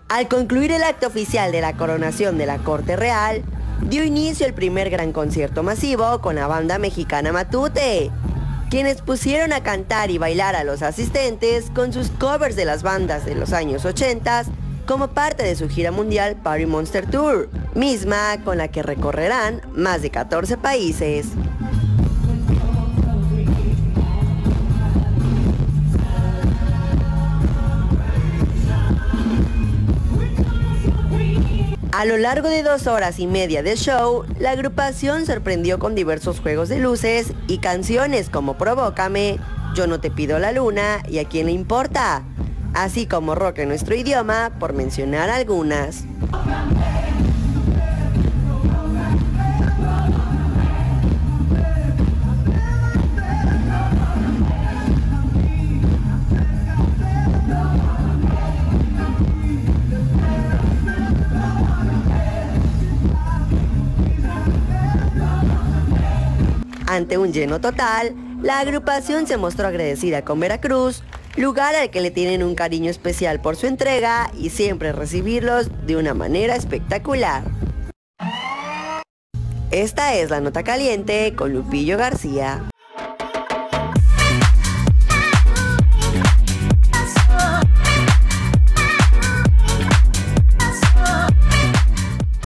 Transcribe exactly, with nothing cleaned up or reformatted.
Al concluir el acto oficial de la coronación de la Corte Real, dio inicio el primer gran concierto masivo con la banda mexicana Matute, quienes pusieron a cantar y bailar a los asistentes con sus covers de las bandas de los años ochenta como parte de su gira mundial Party Monster Tour, misma con la que recorrerán más de catorce países. A lo largo de dos horas y media de show, la agrupación sorprendió con diversos juegos de luces y canciones como Provócame, Yo no te pido la luna y A quién le importa, así como rock en nuestro idioma, por mencionar algunas. Ante un lleno total, la agrupación se mostró agradecida con Veracruz, lugar al que le tienen un cariño especial por su entrega y siempre recibirlos de una manera espectacular. Esta es La Nota Caliente con Lupillo García.